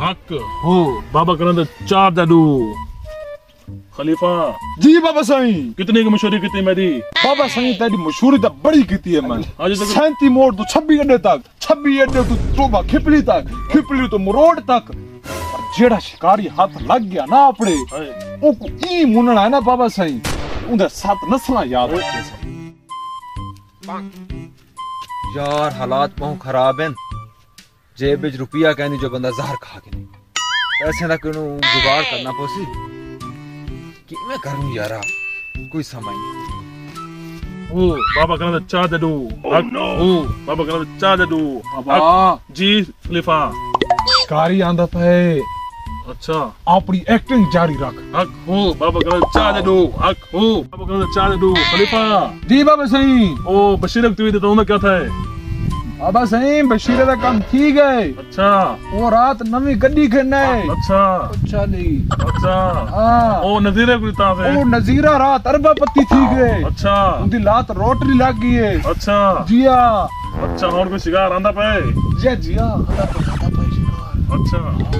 हक हो बाबा करंद चार जादू खलीफा जी बाबा साईं कितने की मशहूरी कितनी मेरी बाबा साईं तेरी मशहूरी तो बड़ी की है मैं 37 मोड़ तो 26 अड्डे तक 26 अड्डे तो टोबा खिपली तो मरोड़ तक जेड़ा शिकारी हाथ लग गया ना अपने ओको ई मुनना है ना बाबा साईं उनके साथ नस्ला याद रखे यार हालात बहुत खराब हैं जेब विच रुपया कहनी जो बंदा जहर खा के नहीं पैसे दा किनु जुगाड़ करना पोसी कि मैं करूं यारा कोई समझ नहीं ओ बाबा करंद चार जादू ओ बाबा करंद चार जादू बाबा जी खलीफा शिकारी आंदा पे अच्छा अपनी एक्टिंग जारी रख हक हो बाबा करंद चार जादू हक हो बाबा करंद चार जादू खलीफा जी बाबा साईं ओ बशीर की तो उन्हें क्या था बाबा साईं बशीर दा काम ठीक है अच्छा वो रात नवी गड्डी खड़ना है अच्छा अच्छा नहीं अच्छा हाँ ओ नजीरे को ता है ओ नजीरा रात अरबा पत्ती ठीक है अच्छा उनकी लात रोटरी लग गई है अच्छा जिया अच्छा और कोई शिकार आंदा पे जिया जिया खाता पे शिकार अच्छा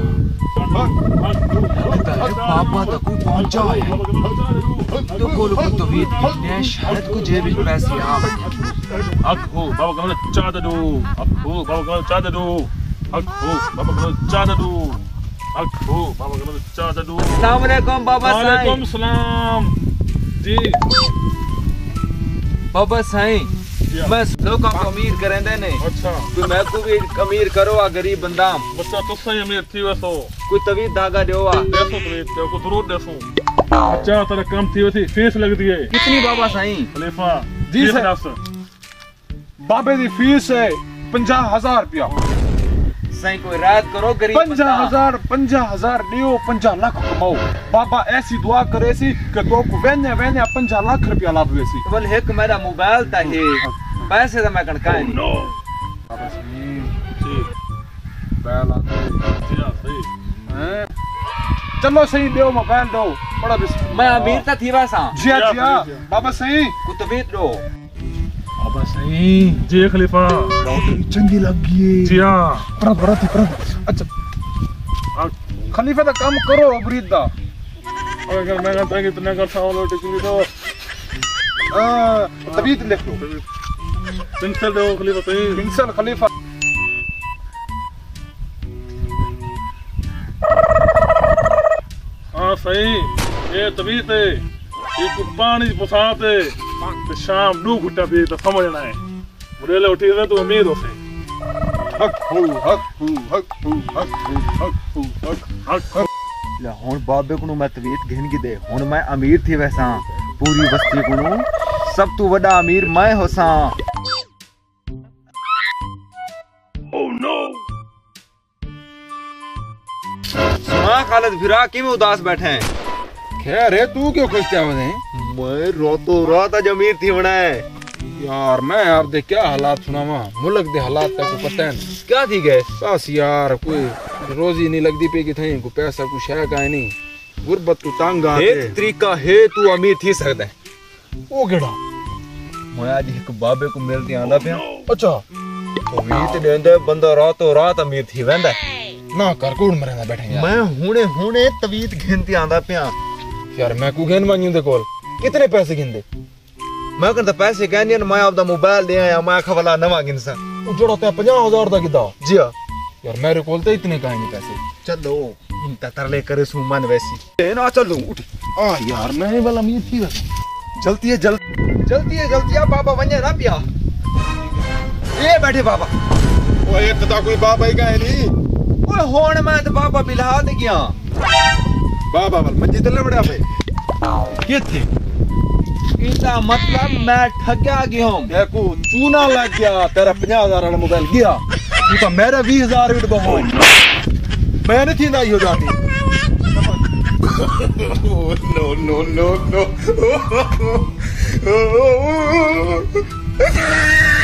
पापा तक पहुंचा है तो गोल को तो वीत कितने शायद को जेब में पैसे आ हक हो बाबा करंद चार जादू हक हो बाबा करंद चार जादू हक हो बाबा करंद चार जादू हक हो बाबा करंद चार जादू अस्सलाम वालेकुम बाबा साईं वालेकुम सलाम जी बाबा साईं मैं लोगों को अमीर करेंदे ने अच्छा कोई मैं को भी अमीर करो आ गरीब बंदा बच्चा तो सही अमीर थी वैसो कोई तवी धागा दो आ देखो तो को जरूर देखो अच्छा तेरा काम थी वैसी फीस लगती है कितनी बाबा साईं खलीफा जी सर बाबे दी फीस है 50,000 रुपया साईं कोई रात करो गरीब 50,000 दियो 50 लाख कमाओ बाबा ऐसी दुआ करे सी कि तो को वेने 50 लाख रुपया लाभ वेसी बोल एक मेरा मोबाइल ता है पैसे तो मैं कणका है बाबा साईं जी बैला जी हां सही हैं चलो सही दो मोबाइल दो बड़ा मैं अमीर ता थी वैसा जिया जिया बाबा साईं को तबीयत दो बाबा साईं जी खलीफा लॉटरी चंगी लग गई जी हां प्रद अच्छा खलीफा दा काम करो अबरीद दा अगर मैं कहता कि इतना कर साव लोटे चुनी तो तबीयत लिख लो पेंसिल दो खलीफा सही पेंसिल खलीफा हाँ सही ये तबीयत है ये पानी बसात है तो शाम दो घुट्टा पी तो समझना है मुझे ले उठी तो उम्मीद हो से हक हो हक हो हक हो हक हो हक हो हक हक ले हुन बाबे को मैं तबीयत घिन के दे हुन मैं अमीर थी वैसा पूरी बस्ती को सब तो बड़ा अमीर मैं होसा ओह नो सुना खालिद फिरा क्यों उदास बैठे हैं खैर है तू क्यों खुश क्या होने मैं रोतो रात आज अमीर थी होना है यार मैं आप दे क्या हालात सुनावा मुल्क दे हालात तक को पता है क्या थी गए बस यार कोई रोजी नहीं लगदी पे कि थई को पैसा कुछ है का नहीं गुरबत तो तंग आ एक तरीका है तू अमीर थी सकदा है ओ केड़ा मैं आज एक बाबे को मिलते आंदा पे अच्छा तो वीत देंदे बंदा रातो रात अमीर थी वेंदा ना कर कौन मरेंदा बैठे यार मैं हुणे तवीत घिनती आंदा पे यार मैं को गेन मांगी दे कोल कितने पैसे गिनदे मैं कहता पैसे कहनी मैं आपदा मोबाइल दे आया मैं खवला नवा गिनसा जोड़ा ते 50,000 दा किदा जी हां यार मेरे कोल तो इतने का नहीं पैसे चलो इंता तरले करे सु मन वैसी ना चलूं उठ आ यार मैं वाला अमीर थी बस जल्दी है जल्दी आ बाबा वने ना पिया ये बैठे बाबा ओए इतना कोई बाबा ही का है नहीं ओए होण मैं तो बाबा बिला दे गया बाबा वाल मंजी तले बड़ा पे ये थे इसका मतलब मैं ठगा गया हूं देखो चूना लग गया तेरा 50,000 वाला मोबाइल गया तू तो मेरा 20,000 विट बहो मैं नहीं थी ना यो जाती नो